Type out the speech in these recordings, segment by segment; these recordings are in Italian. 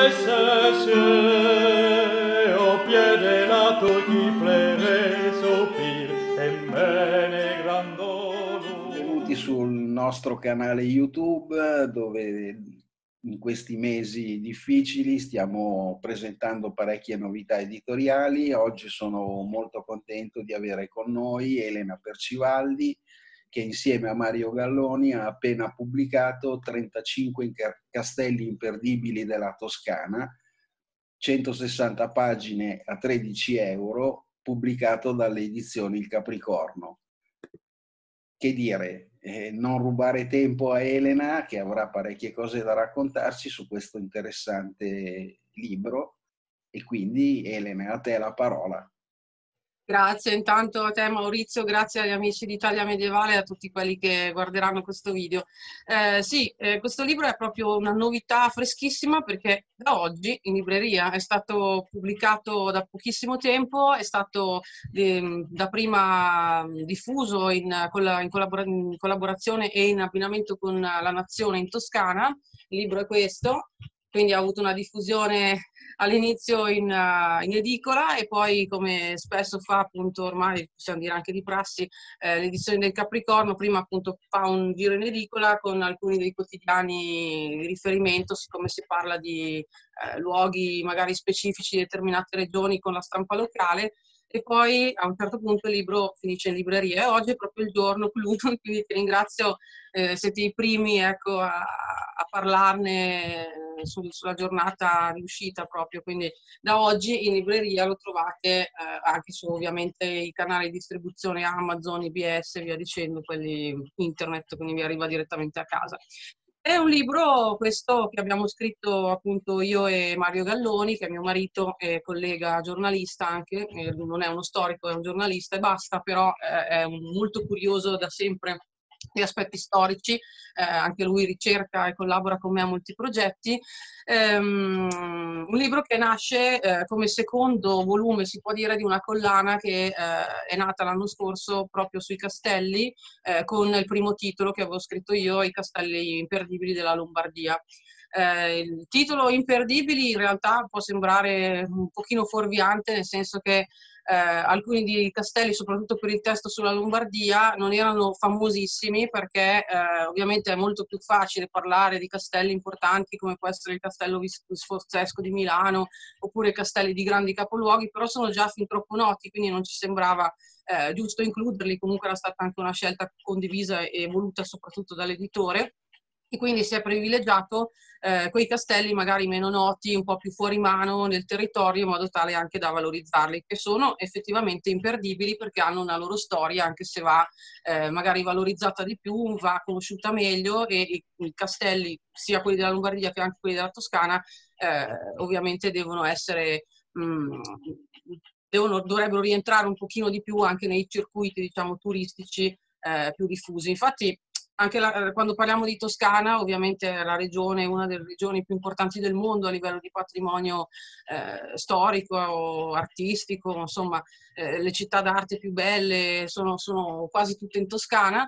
se au pied de la tour qui plairait soupir e mene grandolo. Benvenuti sul nostro canale YouTube, dove in questi mesi difficili stiamo presentando parecchie novità editoriali. Oggi sono molto contento di avere con noi Elena Percivaldi, che insieme a Mario Galloni ha appena pubblicato 35 castelli imperdibili della Toscana, 160 pagine a 13 euro, pubblicato dalle edizioni Il Capricorno. Che dire, non rubare tempo a Elena, che avrà parecchie cose da raccontarci su questo interessante libro, e quindi Elena, a te la parola. Grazie intanto a te Maurizio, grazie agli amici di Italia Medievale e a tutti quelli che guarderanno questo video. Questo libro è proprio una novità freschissima perché da oggi in libreria è stato pubblicato da pochissimo tempo, è stato dapprima diffuso in collaborazione e in abbinamento con La Nazione in Toscana. Il libro è questo, quindi ha avuto una diffusione all'inizio in edicola e poi, come spesso fa appunto ormai possiamo dire anche di prassi, l'edizione del Capricorno prima appunto fa un giro in edicola con alcuni dei quotidiani di riferimento, siccome si parla di luoghi magari specifici di determinate regioni con la stampa locale, e poi a un certo punto il libro finisce in libreria e oggi è proprio il giorno clou, quindi ti ringrazio, siete i primi, ecco, a parlarne sulla giornata di uscita proprio, quindi da oggi in libreria lo trovate anche su ovviamente i canali di distribuzione Amazon, IBS e via dicendo, quelli internet, quindi vi arriva direttamente a casa. È un libro questo che abbiamo scritto appunto io e Mario Galloni, che è mio marito e collega giornalista anche, non è uno storico, è un giornalista e basta, però è molto curioso da sempre di aspetti storici, anche lui ricerca e collabora con me a molti progetti. Un libro che nasce come secondo volume, si può dire, di una collana che è nata l'anno scorso proprio sui castelli, con il primo titolo che avevo scritto io, I castelli imperdibili della Lombardia. Il titolo Imperdibili in realtà può sembrare un pochino fuorviante, nel senso che alcuni di castelli, soprattutto per il testo sulla Lombardia, non erano famosissimi perché ovviamente è molto più facile parlare di castelli importanti come può essere il castello Sforzesco di Milano oppure castelli di grandi capoluoghi, però sono già fin troppo noti, quindi non ci sembrava giusto includerli. Comunque era stata anche una scelta condivisa e voluta soprattutto dall'editore. E quindi si è privilegiato quei castelli magari meno noti, un po' più fuori mano nel territorio, in modo tale anche da valorizzarli, che sono effettivamente imperdibili perché hanno una loro storia, anche se va magari valorizzata di più, va conosciuta meglio, e i castelli, sia quelli della Lombardia che anche quelli della Toscana, ovviamente devono essere... dovrebbero rientrare un pochino di più anche nei circuiti, diciamo, turistici più diffusi. Infatti anche quando parliamo di Toscana, ovviamente è la regione, una delle regioni più importanti del mondo a livello di patrimonio storico, artistico, insomma, le città d'arte più belle sono quasi tutte in Toscana.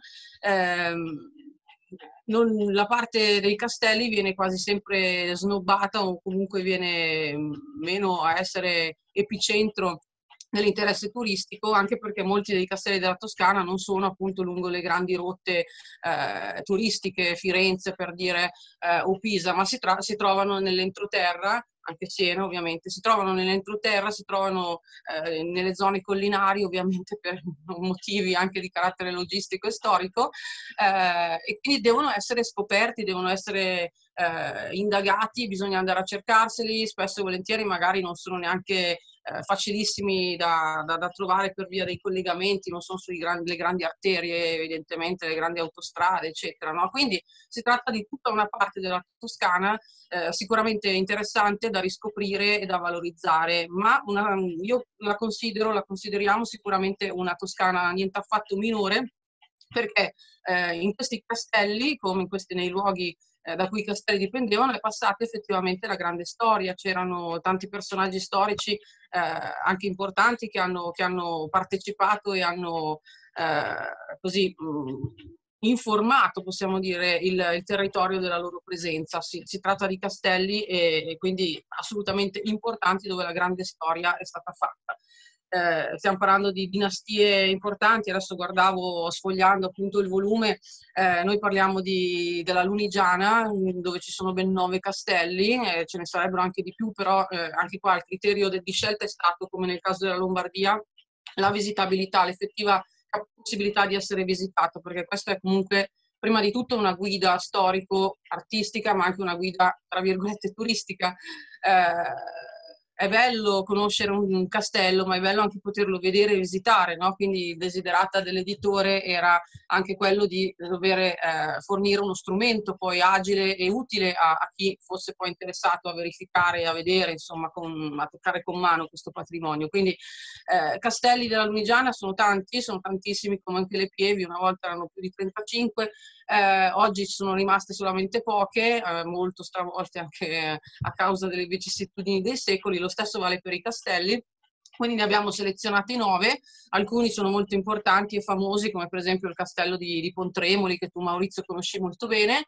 La parte dei castelli viene quasi sempre snobbata o comunque viene meno a essere epicentro nell'interesse turistico, anche perché molti dei castelli della Toscana non sono appunto lungo le grandi rotte turistiche, Firenze per dire, o Pisa, ma si trovano nell'entroterra, anche Siena ovviamente, si trovano nell'entroterra, si trovano nelle zone collinari, ovviamente per motivi anche di carattere logistico e storico, e quindi devono essere scoperti, devono essere indagati, bisogna andare a cercarseli, spesso e volentieri magari non sono neanche facilissimi da trovare per via dei collegamenti, non sono le grandi arterie, evidentemente, le grandi autostrade, eccetera, no? Quindi si tratta di tutta una parte della Toscana sicuramente interessante da riscoprire e da valorizzare, ma io la consideriamo sicuramente una Toscana niente affatto minore, perché in questi castelli, come nei luoghi da cui i castelli dipendevano, è passata effettivamente la grande storia. C'erano tanti personaggi storici anche importanti che hanno partecipato e hanno così informato, possiamo dire, il territorio della loro presenza. Si tratta di castelli e quindi assolutamente importanti dove la grande storia è stata fatta. Stiamo parlando di dinastie importanti. Adesso guardavo, sfogliando appunto il volume, noi parliamo della Lunigiana, dove ci sono ben 9 castelli, ce ne sarebbero anche di più, però anche qua il criterio di scelta è stato, come nel caso della Lombardia, la visitabilità, l'effettiva possibilità di essere visitato, perché questa è comunque prima di tutto una guida storico-artistica, ma anche una guida, tra virgolette, turistica. È bello conoscere un castello, ma è bello anche poterlo vedere e visitare, no? Quindi il desiderata dell'editore era anche quello di dover fornire uno strumento poi agile e utile a chi fosse poi interessato a verificare e a vedere, insomma, a toccare con mano questo patrimonio. Quindi castelli della Lunigiana sono tanti, sono tantissimi, come anche le Pievi, una volta erano più di 35, oggi ci sono rimaste solamente poche, molto stravolte anche a causa delle vicissitudini dei secoli. Lo stesso vale per i castelli. Quindi ne abbiamo selezionati 9, alcuni sono molto importanti e famosi, come per esempio il castello di Pontremoli, che tu Maurizio conosci molto bene,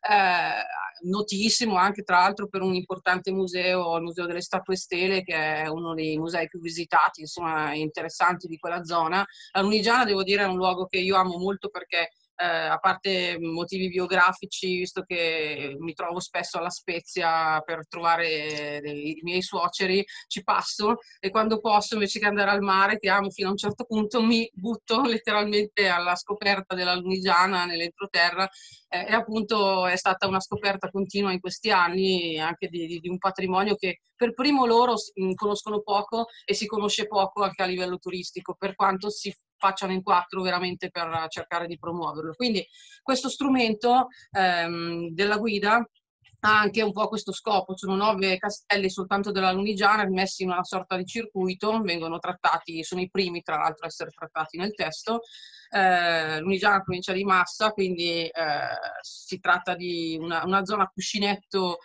notissimo anche tra l'altro per un importante museo, il Museo delle Statue e Stele, che è uno dei musei più visitati, insomma, interessanti di quella zona. La Lunigiana, devo dire, è un luogo che io amo molto perché a parte motivi biografici, visto che mi trovo spesso alla Spezia per trovare i miei suoceri, ci passo, e quando posso, invece che andare al mare, che amo fino a un certo punto, mi butto letteralmente alla scoperta della Lunigiana nell'entroterra, e appunto è stata una scoperta continua in questi anni anche di un patrimonio che per primo loro conoscono poco e si conosce poco anche a livello turistico, per quanto si facciano in 4 veramente per cercare di promuoverlo. Quindi questo strumento della guida ha anche un po' questo scopo. Sono 9 castelli soltanto della Lunigiana messi in una sorta di circuito, vengono trattati, sono i primi tra l'altro a essere trattati nel testo. Lunigiana, provincia di Massa, quindi si tratta di una zona cuscinetto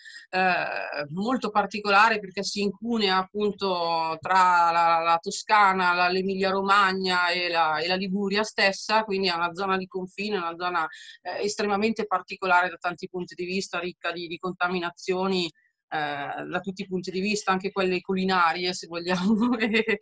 molto particolare, perché si incunea appunto tra la Toscana, l'Emilia Romagna e la Liguria stessa, quindi è una zona di confine, una zona estremamente particolare da tanti punti di vista, ricca di contaminazioni da tutti i punti di vista, anche quelle culinarie se vogliamo,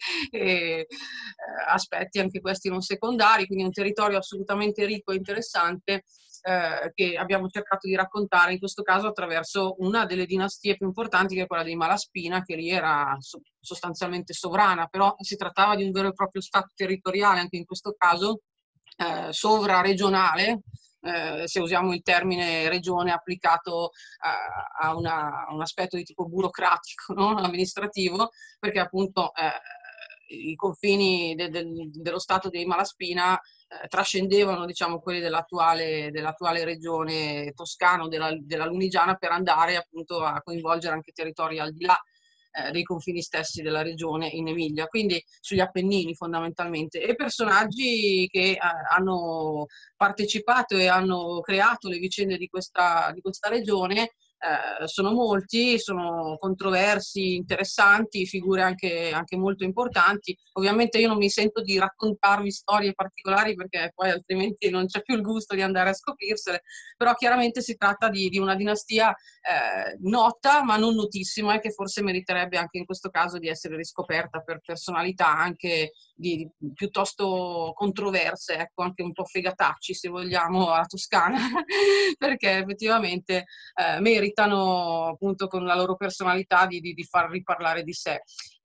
e aspetti anche questi non secondari, quindi un territorio assolutamente ricco e interessante che abbiamo cercato di raccontare in questo caso attraverso una delle dinastie più importanti, che è quella dei Malaspina, che lì era sostanzialmente sovrana, però si trattava di un vero e proprio stato territoriale, anche in questo caso sovraregionale, se usiamo il termine regione applicato a un aspetto di tipo burocratico, no? Amministrativo, perché appunto i confini dello stato dei Malaspina trascendevano, diciamo, quelli dell'attuale regione toscana, della Lunigiana, per andare appunto a coinvolgere anche territori al di là dei confini stessi della regione in Emilia, quindi sugli Appennini fondamentalmente, e personaggi che hanno partecipato e hanno creato le vicende di questa regione. Sono molti, sono controversi, interessanti, figure anche molto importanti. Ovviamente io non mi sento di raccontarvi storie particolari, perché poi altrimenti non c'è più il gusto di andare a scoprirsele, però chiaramente si tratta di una dinastia nota ma non notissima, e che forse meriterebbe anche in questo caso di essere riscoperta per personalità anche piuttosto controverse, ecco, anche un po' fegatacci se vogliamo, alla toscana, perché effettivamente meritano appunto con la loro personalità di far riparlare di sé.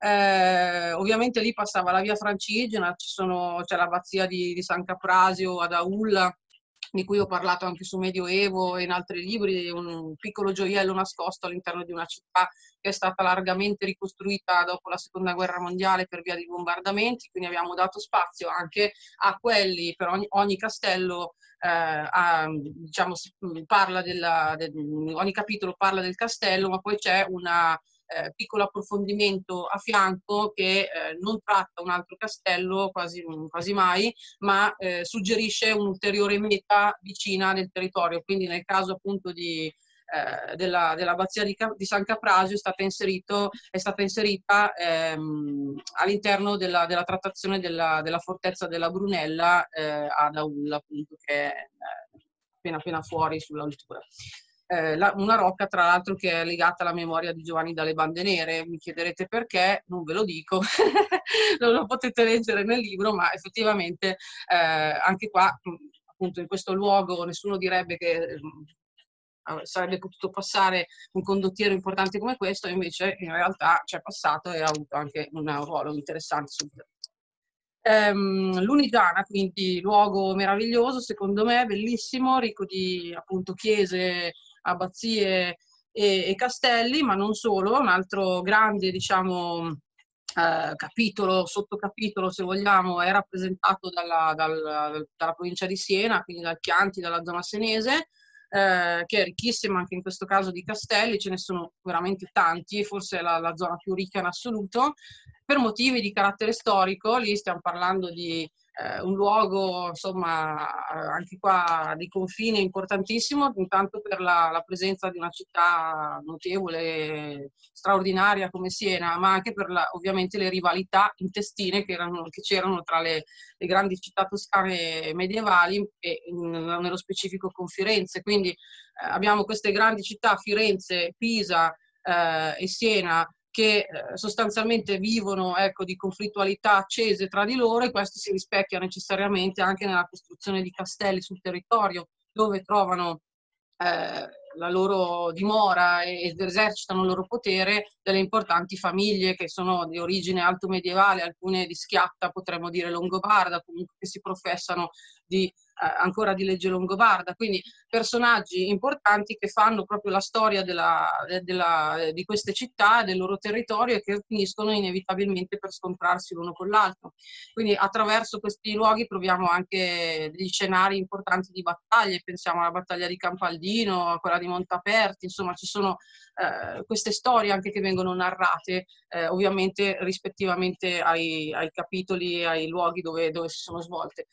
Ovviamente lì passava la via Francigena, c'è l'abbazia di San Caprasio ad Aulla, di cui ho parlato anche su Medioevo e in altri libri, un piccolo gioiello nascosto all'interno di una città che è stata largamente ricostruita dopo la Seconda Guerra Mondiale per via di bombardamenti, quindi abbiamo dato spazio anche a quelli, per ogni castello diciamo, ogni capitolo parla del castello, ma poi c'è una piccolo approfondimento a fianco che non tratta un altro castello quasi mai, ma suggerisce un'ulteriore meta vicina del territorio. Quindi nel caso appunto dell'abbazia di San Caprasio è stata inserita all'interno della trattazione della fortezza della Brunella ad Aulla, appunto, che è appena fuori sull'altura. Una rocca tra l'altro che è legata alla memoria di Giovanni dalle Bande Nere. Mi chiederete perché, non ve lo dico, non lo potete leggere nel libro, ma effettivamente anche qua, appunto in questo luogo, nessuno direbbe che sarebbe potuto passare un condottiero importante come questo, invece in realtà c'è passato e ha avuto anche un ruolo interessante sul territorio. Lunigiana, quindi luogo meraviglioso, secondo me, bellissimo, ricco di appunto chiese, abbazie e castelli, ma non solo. Un altro grande, diciamo, capitolo, sottocapitolo se vogliamo, è rappresentato dalla provincia di Siena, quindi dal Chianti, dalla zona senese, che è ricchissima anche in questo caso di castelli. Ce ne sono veramente tanti, forse è la zona più ricca in assoluto, per motivi di carattere storico. Lì stiamo parlando di un luogo, insomma, anche qua di confine importantissimo, intanto per la presenza di una città notevole, straordinaria come Siena, ma anche per ovviamente le rivalità intestine che c'erano tra le grandi città toscane medievali e nello specifico con Firenze. Quindi abbiamo queste grandi città, Firenze, Pisa e Siena, che sostanzialmente vivono, ecco, di conflittualità accese tra di loro, e questo si rispecchia necessariamente anche nella costruzione di castelli sul territorio, dove trovano la loro dimora ed esercitano il loro potere delle importanti famiglie che sono di origine alto medievale, alcune di schiatta, potremmo dire longobarda, comunque che si professano ancora di legge longobarda. Quindi personaggi importanti che fanno proprio la storia di queste città, del loro territorio, e che finiscono inevitabilmente per scontrarsi l'uno con l'altro. Quindi attraverso questi luoghi troviamo anche degli scenari importanti di battaglie, pensiamo alla battaglia di Campaldino, a quella di Montaperti. Insomma, ci sono queste storie anche che vengono narrate, ovviamente rispettivamente ai capitoli e ai luoghi dove si sono svolte.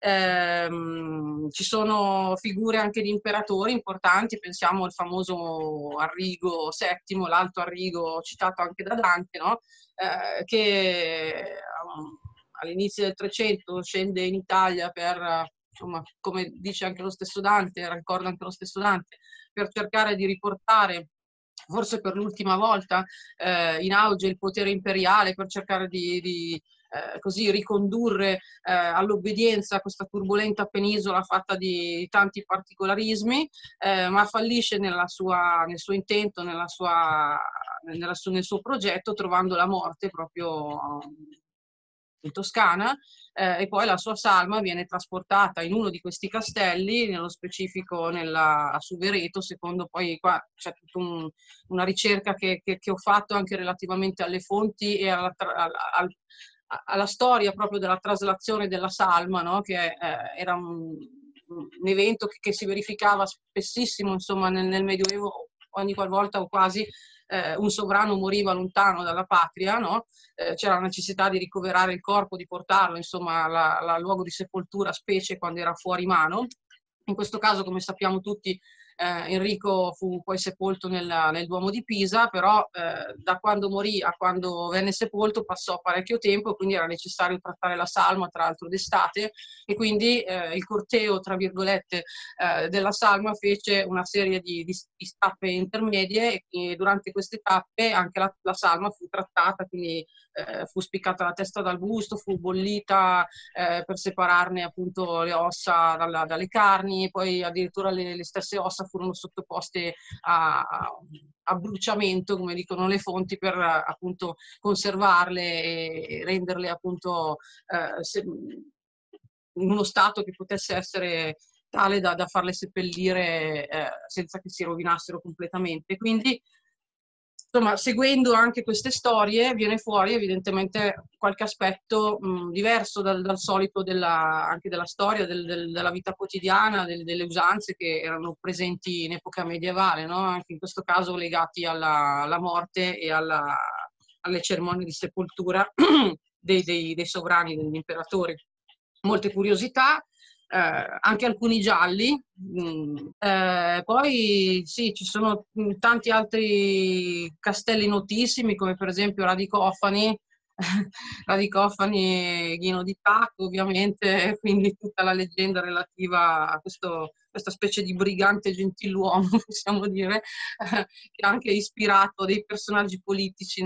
Ci sono figure anche di imperatori importanti, pensiamo al famoso Arrigo VII, l'Alto Arrigo, citato anche da Dante, no? Che all'inizio del 300 scende in Italia per, insomma, come dice anche lo stesso Dante, ricorda anche lo stesso Dante, per cercare di riportare, forse per l'ultima volta, in auge il potere imperiale, per cercare di così ricondurre all'obbedienza questa turbolenta penisola fatta di tanti particolarismi, ma fallisce nel suo intento, nel suo progetto, trovando la morte proprio in Toscana, e poi la sua salma viene trasportata in uno di questi castelli, nello specifico a Suvereto. Secondo, poi qua c'è tutta una ricerca che ho fatto anche relativamente alle fonti e alla storia proprio della traslazione della salma, no? Che era un evento che si verificava spessissimo, insomma, nel Medioevo, ogni qualvolta o quasi un sovrano moriva lontano dalla patria, no? C'era la necessità di ricoverare il corpo, di portarlo, insomma, al luogo di sepoltura, specie quando era fuori mano. In questo caso, come sappiamo tutti, Enrico fu poi sepolto nel Duomo di Pisa, però da quando morì a quando venne sepolto passò parecchio tempo, quindi era necessario trattare la salma, tra l'altro d'estate, e quindi il corteo, tra virgolette, della salma fece una serie di tappe intermedie, e durante queste tappe anche la salma fu trattata, quindi fu spiccata la testa dal busto, fu bollita per separarne appunto le ossa dalle carni, poi addirittura le stesse ossa furono sottoposte a bruciamento, come dicono le fonti, per appunto conservarle e renderle appunto in uno stato che potesse essere tale da farle seppellire senza che si rovinassero completamente. Quindi, insomma, seguendo anche queste storie viene fuori evidentemente qualche aspetto diverso dal solito anche della storia, della vita quotidiana, delle usanze che erano presenti in epoca medievale, no? Anche in questo caso legati alla morte e alle cerimonie di sepoltura dei sovrani, degli imperatori. Molte curiosità. Anche alcuni gialli, poi sì, ci sono tanti altri castelli notissimi, come per esempio Radicofani, Radicofani, Ghino di Tacco, ovviamente, quindi tutta la leggenda relativa a questa specie di brigante gentiluomo, possiamo dire, che ha anche ispirato dei personaggi politici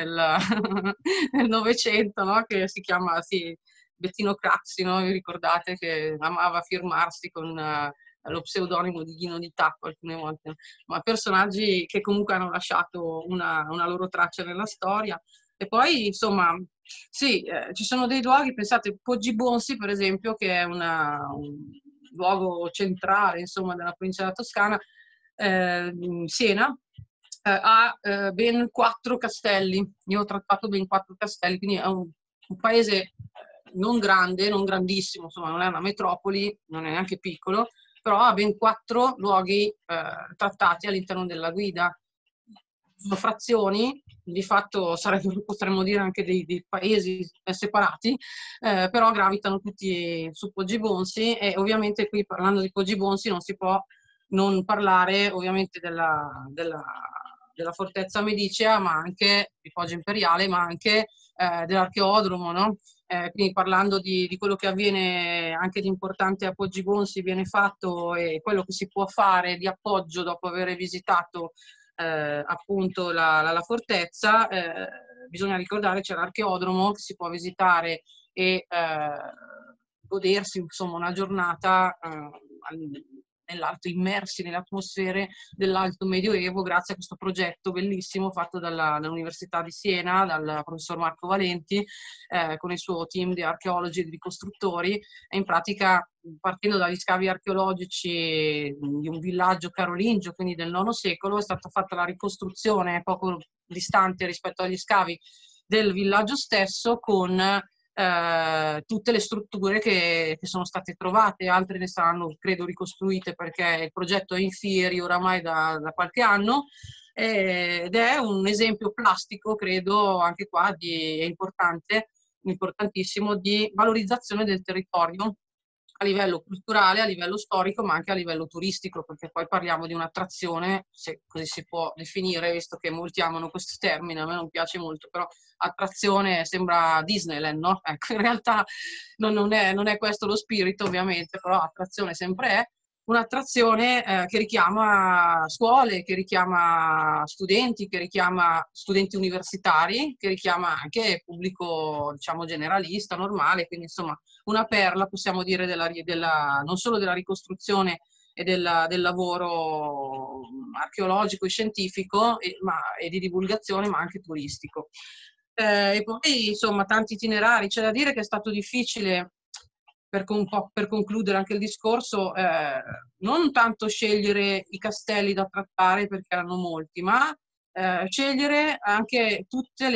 nel Novecento, no? Che si chiama, sì, Bettino Craxi, no? Vi ricordate che amava firmarsi con lo pseudonimo di Ghino di Tacco alcune volte, ma personaggi che comunque hanno lasciato una loro traccia nella storia. E poi, insomma, sì, ci sono dei luoghi, pensate, Poggi Bonsi, per esempio, che è un luogo centrale, insomma, della provincia della Toscana, Siena, ha ben 4 castelli. Io ho trattato ben 4 castelli, quindi è un paese non grande, non grandissimo, insomma, non è una metropoli, non è neanche piccolo, però ha ben 4 luoghi trattati all'interno della guida. Sono frazioni, di fatto sarebbero, potremmo dire, anche dei paesi separati, però gravitano tutti su Poggi Bonsi, e ovviamente qui, parlando di Poggi Bonsi, non si può non parlare ovviamente della fortezza medicea, ma anche di Poggio Imperiale, ma anche dell'archeodromo, no? Quindi parlando di quello che avviene anche di importante a Poggi Bonsi viene fatto, e quello che si può fare di appoggio dopo aver visitato appunto la fortezza, bisogna ricordare c'è l'archeodromo che si può visitare e godersi, insomma, una giornata nell'alto, immersi nelle atmosfere dell'alto medioevo, grazie a questo progetto bellissimo fatto dall'Università di Siena, dal professor Marco Valenti, con il suo team di archeologi e di ricostruttori. E in pratica, partendo dagli scavi archeologici di un villaggio carolingio, quindi del IX secolo, è stata fatta la ricostruzione poco distante rispetto agli scavi del villaggio stesso, con tutte le strutture che sono state trovate. Altre ne saranno, credo, ricostruite, perché il progetto è in fieri oramai da qualche anno, ed è un esempio plastico, credo, anche qua è importante, importantissimo, di valorizzazione del territorio a livello culturale, a livello storico, ma anche a livello turistico, perché poi parliamo di un'attrazione, se così si può definire, visto che molti amano questo termine, a me non piace molto, però attrazione sembra Disneyland, no? Ecco, in realtà non è questo lo spirito, ovviamente, però attrazione sempre è. Un'attrazione che richiama scuole, che richiama studenti, che richiama studenti universitari, che richiama anche pubblico, diciamo, generalista, normale, quindi insomma una perla, possiamo dire, non solo della ricostruzione e del lavoro archeologico e scientifico, e di divulgazione, ma anche turistico. E poi, insomma, tanti itinerari. C'è da dire che è stato difficile, per concludere anche il discorso, non tanto scegliere i castelli da trattare, perché erano molti, ma scegliere anche tutte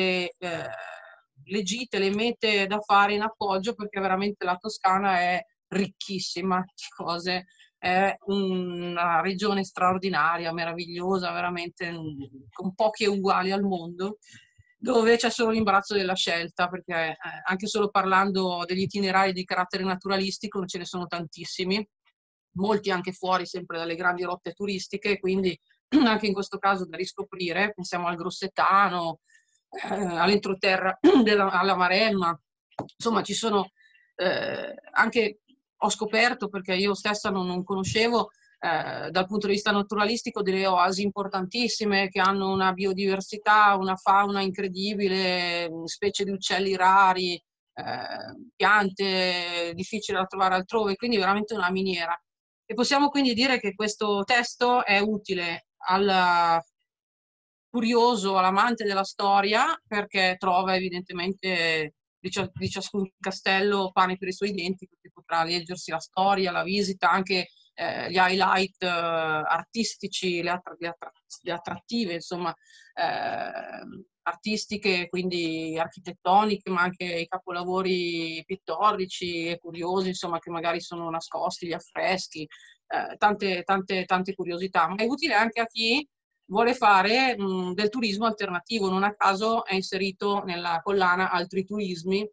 le gite, le mete da fare in appoggio, perché veramente la Toscana è ricchissima di cose, è una regione straordinaria, meravigliosa, veramente, con pochi uguali al mondo, dove c'è solo l'imbarazzo della scelta, perché anche solo parlando degli itinerari di carattere naturalistico ce ne sono tantissimi, molti anche fuori sempre dalle grandi rotte turistiche, quindi anche in questo caso da riscoprire. Pensiamo al Grossetano, all'entroterra alla Maremma, insomma ci sono anche, ho scoperto, perché io stessa non conoscevo, dal punto di vista naturalistico, delle oasi importantissime che hanno una biodiversità, una fauna incredibile, specie di uccelli rari, piante difficili da trovare altrove, quindi veramente una miniera. E possiamo quindi dire che questo testo è utile al curioso, all'amante della storia, perché trova evidentemente di ciascun castello pane per i suoi denti, perché potrà leggersi la storia, la visita, anche gli highlight artistici, le attrattive, insomma, artistiche, quindi architettoniche, ma anche i capolavori pittorici e curiosi, insomma, che magari sono nascosti, gli affreschi, tante curiosità. Ma è utile anche a chi vuole fare del turismo alternativo. Non a caso è inserito nella collana Altri turismi,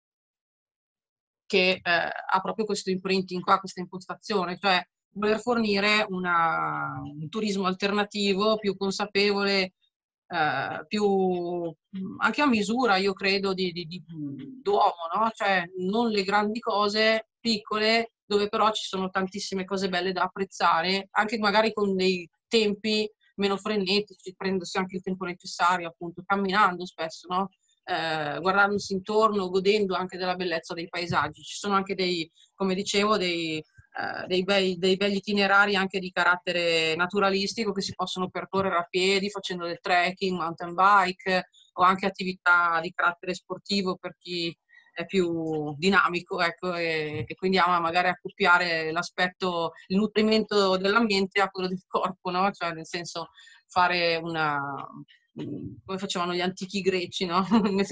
che ha proprio questo imprinting qua, questa impostazione, cioè voler fornire un turismo alternativo più consapevole, più anche a misura, io credo, d'uomo, no? Cioè non le grandi cose, piccole, dove però ci sono tantissime cose belle da apprezzare, anche magari con dei tempi meno frenetici, prendersi anche il tempo necessario, appunto, camminando spesso, no? Guardandosi intorno, godendo anche della bellezza dei paesaggi. Ci sono anche come dicevo, dei belli itinerari anche di carattere naturalistico che si possono percorrere a piedi, facendo del trekking, mountain bike o anche attività di carattere sportivo per chi è più dinamico, ecco, e quindi ama magari accoppiare l'aspetto, il nutrimento dell'ambiente a quello del corpo, no? Cioè nel senso fare come facevano gli antichi greci, no?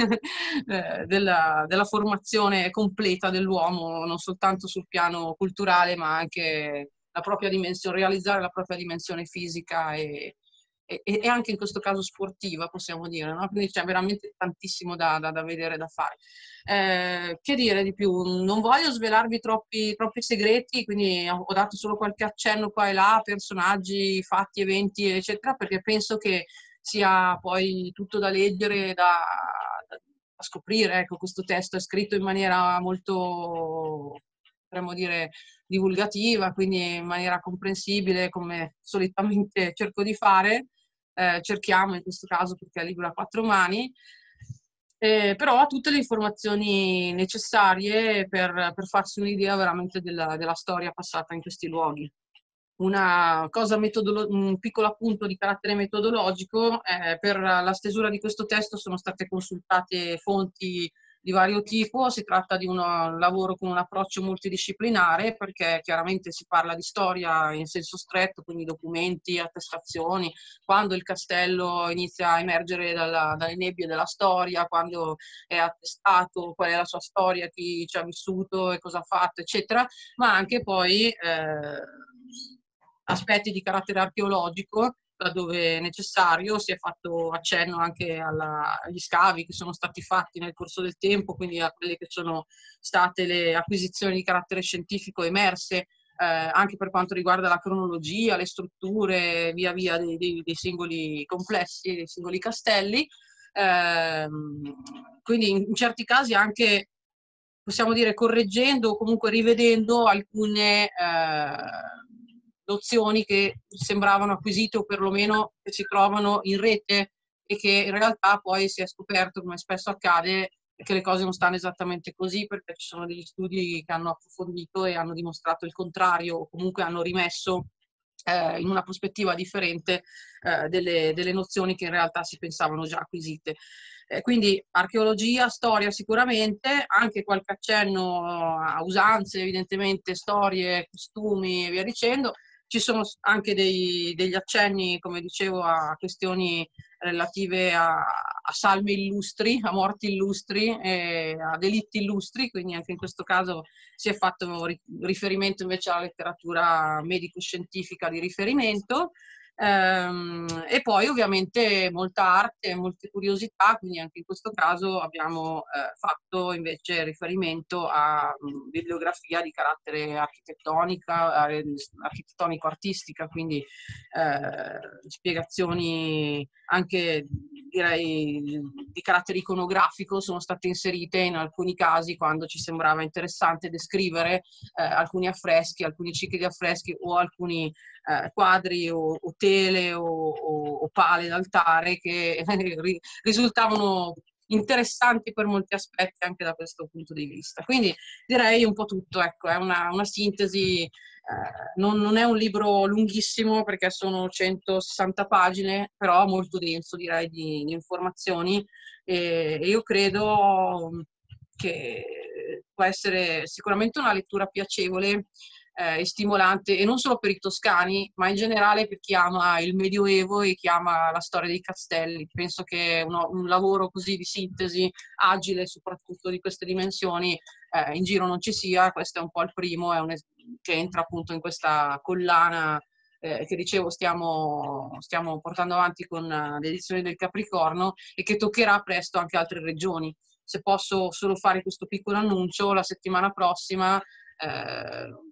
della formazione completa dell'uomo, non soltanto sul piano culturale, ma anche la propria dimensione, realizzare la propria dimensione fisica e anche in questo caso sportiva, possiamo dire, no? Quindi c'è veramente tantissimo da vedere, da fare. Che dire di più? Non voglio svelarvi troppi segreti, quindi ho dato solo qualche accenno qua e là, personaggi, fatti, eventi, eccetera, perché penso che sia poi tutto da leggere, da scoprire. Ecco, questo testo è scritto in maniera molto, potremmo dire, divulgativa, quindi in maniera comprensibile, come solitamente cerco di fare. Cerchiamo in questo caso, perché è libro a 4 mani, però ha tutte le informazioni necessarie per farsi un'idea veramente della storia passata in questi luoghi. Un piccolo appunto di carattere metodologico: per la stesura di questo testo sono state consultate fonti di vario tipo. Si tratta di un lavoro con un approccio multidisciplinare, perché chiaramente si parla di storia in senso stretto, quindi documenti, attestazioni, quando il castello inizia a emergere dalle nebbie della storia, quando è attestato, qual è la sua storia, chi ci ha vissuto e cosa ha fatto, eccetera, ma anche poi aspetti di carattere archeologico, laddove è necessario. Si è fatto accenno anche agli scavi che sono stati fatti nel corso del tempo, quindi a quelle che sono state le acquisizioni di carattere scientifico emerse, anche per quanto riguarda la cronologia, le strutture via via dei singoli complessi, dei singoli castelli. Quindi in certi casi anche, possiamo dire, correggendo o comunque rivedendo alcune nozioni che sembravano acquisite, o perlomeno che si trovano in rete, e che in realtà poi si è scoperto, come spesso accade, che le cose non stanno esattamente così, perché ci sono degli studi che hanno approfondito e hanno dimostrato il contrario, o comunque hanno rimesso in una prospettiva differente delle nozioni che in realtà si pensavano già acquisite. Quindi archeologia, storia sicuramente, anche qualche accenno a usanze, evidentemente, storie, costumi e via dicendo. Ci sono anche degli accenni, come dicevo, a questioni relative a salme illustri, a morti illustri, a delitti illustri, quindi anche in questo caso si è fatto riferimento invece alla letteratura medico-scientifica di riferimento. E poi ovviamente molta arte, molte curiosità, quindi anche in questo caso abbiamo fatto invece riferimento a bibliografia di carattere architettonico-artistica, quindi spiegazioni anche, direi, di carattere iconografico sono state inserite in alcuni casi, quando ci sembrava interessante descrivere alcuni affreschi, alcuni cicli di affreschi, o alcuni quadri o tele o pale d'altare che risultavano interessanti per molti aspetti anche da questo punto di vista. Quindi direi un po' tutto, ecco, è una sintesi. Non è un libro lunghissimo, perché sono 160 pagine, però molto denso, direi, di informazioni, e io credo che può essere sicuramente una lettura piacevole e stimolante, e non solo per i toscani, ma in generale per chi ama il Medioevo e chi ama la storia dei castelli. Penso che un lavoro così di sintesi, agile, soprattutto di queste dimensioni, in giro non ci sia. Questo è un po' il primo, che entra appunto in questa collana che dicevo stiamo portando avanti con le edizioni del Capricorno, e che toccherà presto anche altre regioni. Se posso solo fare questo piccolo annuncio, la settimana prossima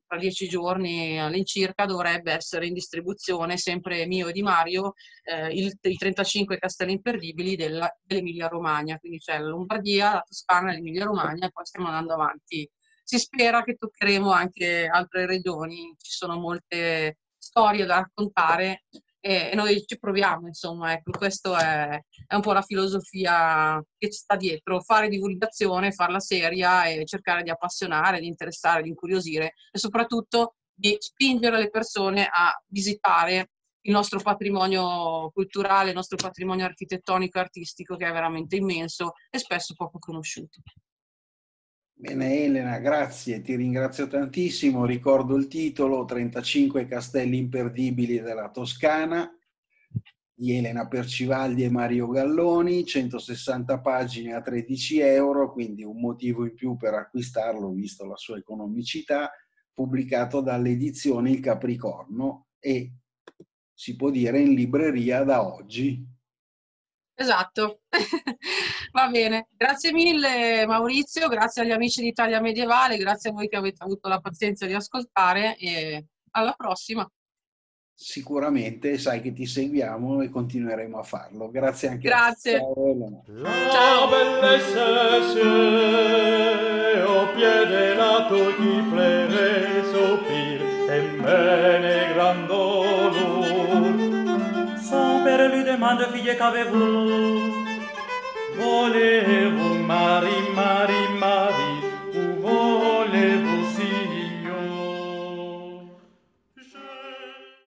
tra 10 giorni all'incirca dovrebbe essere in distribuzione, sempre mio e di Mario, i 35 castelli imperdibili dell'Emilia Romagna, quindi c'è la Lombardia, la Toscana, l'Emilia Romagna, e poi stiamo andando avanti. Si spera che toccheremo anche altre regioni, ci sono molte storie da raccontare e noi ci proviamo, insomma, ecco, questa è un po' la filosofia che ci sta dietro, fare divulgazione, farla seria e cercare di appassionare, di interessare, di incuriosire e soprattutto di spingere le persone a visitare il nostro patrimonio culturale, il nostro patrimonio architettonico e artistico, che è veramente immenso e spesso poco conosciuto. Bene Elena, grazie, ti ringrazio tantissimo. Ricordo il titolo: 35 castelli imperdibili della Toscana, di Elena Percivaldi e Mario Galloni, 160 pagine a 13 euro, quindi un motivo in più per acquistarlo visto la sua economicità, pubblicato dalle edizioni Il Capricorno e si può dire in libreria da oggi. Esatto, va bene. Grazie mille Maurizio, grazie agli amici di Italia Medievale, grazie a voi che avete avuto la pazienza di ascoltare e alla prossima. Sicuramente sai che ti seguiamo e continueremo a farlo. Grazie anche Grazie. a te. Ciao Elena. La bellezza se au pied de la tour qui plairait soupir et mène grand lourd. Son père lui demande, fille, qu'avez-vous? Voulez-vous, Marie,